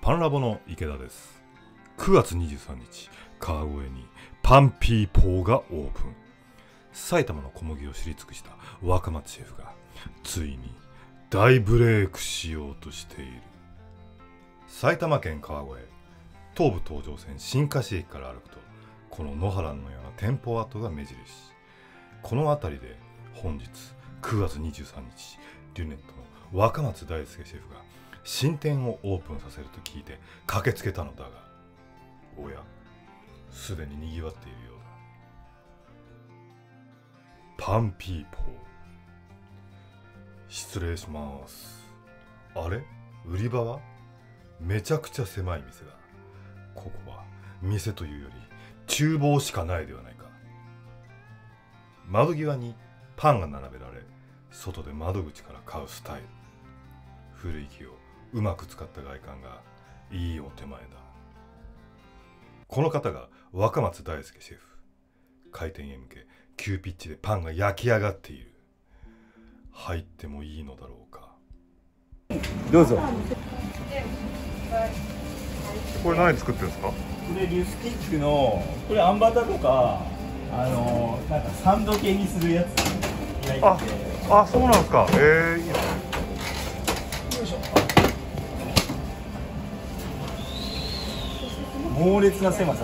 パンラボの池田です。9月23日、川越にパンピーポーがオープン。埼玉の小麦を知り尽くした若松シェフがついに大ブレイクしようとしている。埼玉県川越、東武東上線新河岸駅から歩くと、この野原のような店舗跡が目印。この辺りで本日9月23日、リュネットの若松大輔シェフが新店をオープンさせると聞いて駆けつけたのだが、おや、すでに賑わっているようだ。パンピーポー、失礼します。あれ、売り場はめちゃくちゃ狭い店だ。ここは店というより厨房しかないではないか。窓際にパンが並べられ、外で窓口から買うスタイル。古い木をうまく使った外観がいいお手前だ。この方が若松大輔シェフ。開店へ向け急ピッチでパンが焼き上がっている。入ってもいいのだろうか。 どうぞ。 これ何作ってるんですか？ これリュスティックの、これあんバタとかなんかサンド系にするやつ焼いてて。 あ、そうなんですか。いいですね。 よいしょ。猛烈な狭さです。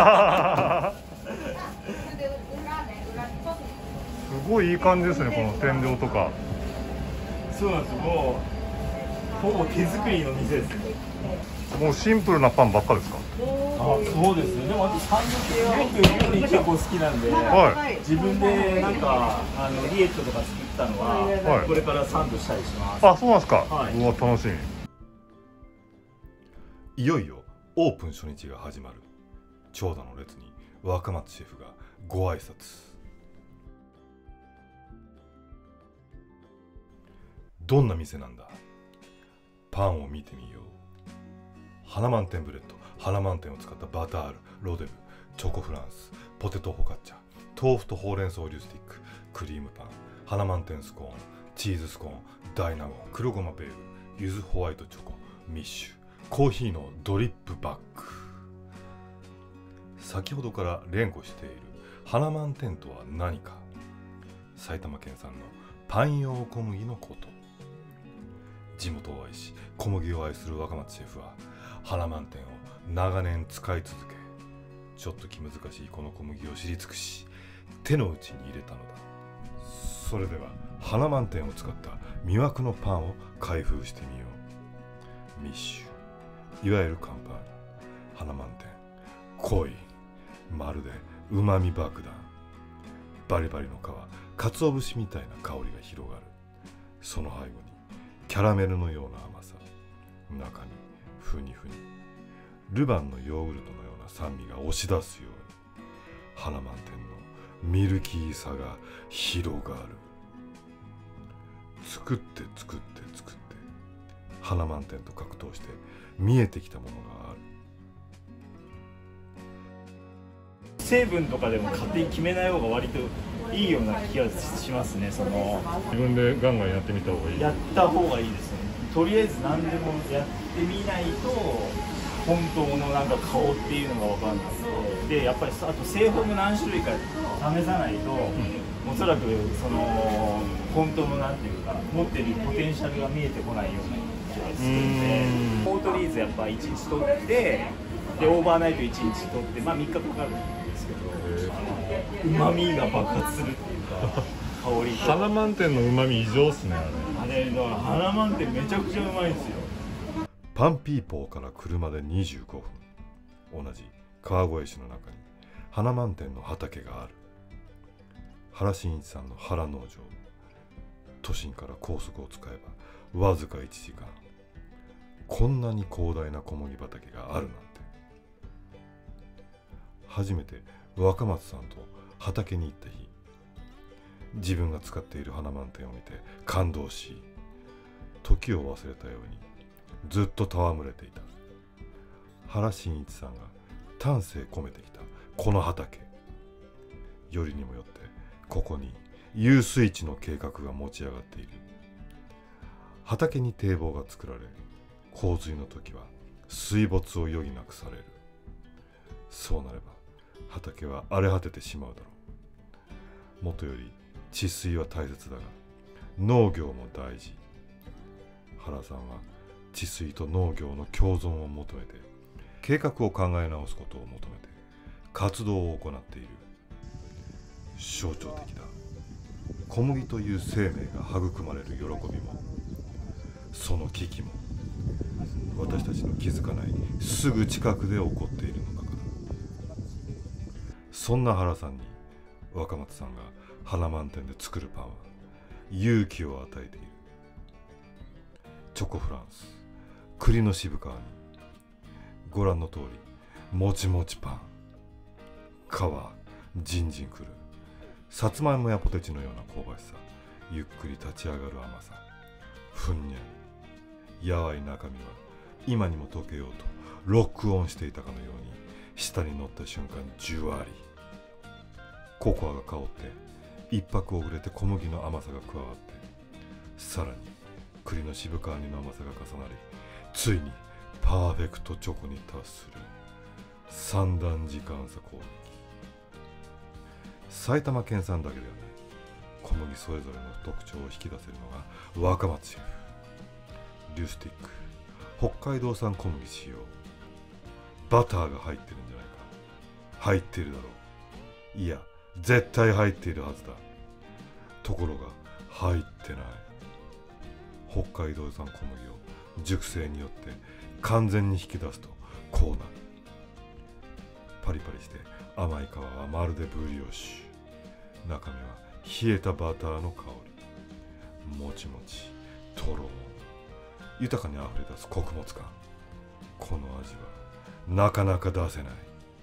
すごいいい感じですね、この天井とか。 そうなんですよ。もうほぼ手作りの店ですね。 もうシンプルなパンばっかですか？ そうですね。でもあとサンド系は僕料理結構好きなんで、 はい、 自分でなんかリエットとか作ったのは、 はい、 これからサンドしたりします。 あ、そうなんですか。 はい、 うわ、楽しみ。いよいよオープン初日が始まる。長蛇の列に若松シェフがご挨拶。どんな店なんだ。パンを見てみよう。花満天ブレッド、花満天を使ったバタール、ロデブ、チョコフランス、ポテトフォカッチャ、豆腐とほうれん草リュスティック、クリームパン、花満天スコーン、チーズスコーン、大納言、黒ごまベーグ、柚子ホワイトチョコ、ミッシュ、コーヒーのドリップバッグ。先ほどから連呼している花満天とは何か。埼玉県産のパン用小麦のこと。地元を愛し小麦を愛する若松シェフは花満天を長年使い続け、ちょっと気難しいこの小麦を知り尽くし、手の内に入れたのだ。それでは花満天を使った魅惑のパンを開封してみよう。ミッシュ、いわゆる乾パン。花満天、濃い、まるでうまみ爆弾。バリバリの皮、鰹節みたいな香りが広がる。その背後にキャラメルのような甘さ、中にふにふにルヴァンのヨーグルトのような酸味が押し出すように、花満天のミルキーさが広がる。作って作って作って、花満天と格闘して見えてきたものがある。 成分とかでも勝手に決めない方が割といいような気がしますね。その自分でガンガンやってみた方がいい。 やった方がいいですね。とりあえず何でもやってみないと本当のなんか顔っていうのが分かんなくて、でやっぱりあと製法も何種類か試さないと、おそらくその本当のなんていうか持ってるポテンシャルが見えてこないような気がするので、ポートリーズやっぱ1日取って、でオーバーナイト1日取って、まあ3日かかるんですけど、うまみが爆発するっていうか、香りと花満天のうまみ異常っすね。 あれだから花満天めちゃくちゃうまいんですよ。 パンピーポーから車で25分。同じ川越市の中に花満天の畑がある。原真一さんの原農場。都心から高速を使えばわずか1時間。こんなに広大な小麦畑があるなんて。初めて若松さんと畑に行った日、自分が使っている花満天を見て感動し、時を忘れたようにずっと戯れていた。原真一さんが丹精込めてきたこの畑。よりにもよってここに遊水地の計画が持ち上がっている。畑に堤防が作られ、洪水の時は水没を余儀なくされる。そうなれば畑は荒れ果ててしまうだろう。もとより治水は大切だが農業も大事。原さんは治水と農業の共存を求めて計画を考え直すことを求めて活動を行っている。象徴的だ。小麦という生命が育まれる喜びもその危機も私たちの気づかないすぐ近くで起こっているのだから。そんな原さんに若松さんが花満店で作るパンは勇気を与えている。チョコフランス、栗の渋皮にご覧の通りもちもちパン、皮じんじんくるさつまいもやポテチのような香ばしさ、ゆっくり立ち上がる甘さ、ふんにゃりやわい中身は今にも溶けようとロックオンしていたかのように舌に乗った瞬間じゅわり。ココアが香って一拍遅れて小麦の甘さが加わって、さらに栗の渋皮煮の甘さが重なり、ついにパーフェクトチョコに達する三段時間差攻撃。埼玉県産だけではない小麦それぞれの特徴を引き出せるのが若松シェフ。リュスティック北海道産小麦使用。バターが入ってるんじゃないか。入っているだろう。いや絶対入っているはずだ。ところが入ってない。北海道産小麦を熟成によって完全に引き出すとこうなる。パリパリして甘い皮はまるでブリオッシュ。中身は冷えたバターの香り。もちもちとろー豊かにあふれ出す穀物感。この味はなかなか出せない。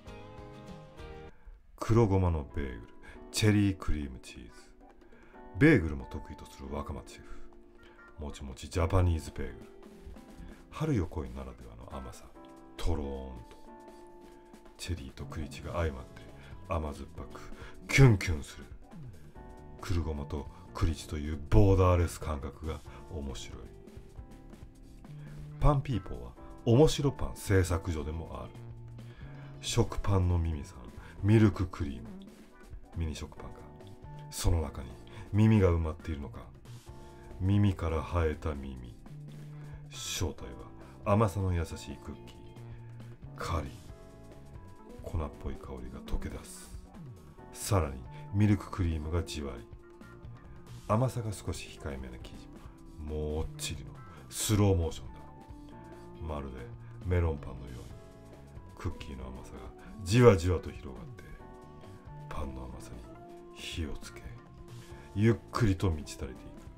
黒ごまのベーグル、チェリークリームチーズ。ベーグルも得意とする若松シェフ。もちもちジャパニーズベーグル。春よ来いならではの甘さ、とろーんとチェリーとクリチが相まって甘酸っぱくキュンキュンする。黒ごまとクリチというボーダーレス感覚が面白い。パンピーポーは面白パン製作所でもある。食パンの耳さん、ミルククリーム。ミニ食パンか。その中に耳が埋まっているのか。耳から生えた耳。正体は甘さの優しいクッキー。カリー。粉っぽい香りが溶け出す。さらにミルククリームがじわり。甘さが少し控えめな生地。もっちりのスローモーションだ。まるでメロンパンのようにクッキーの甘さがじわじわと広がってパンの甘さに火をつけゆっくりと満ち足りてい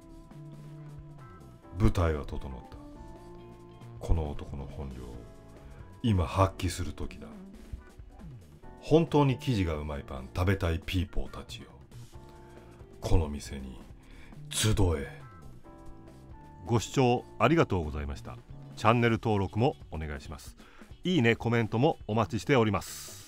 く。舞台は整った。この男の本領を今発揮する時だ。本当に生地がうまいパン食べたいピーポーたちよ、この店に集え。 ご視聴ありがとうございました。チャンネル登録もお願いします。いいね、コメントもお待ちしております。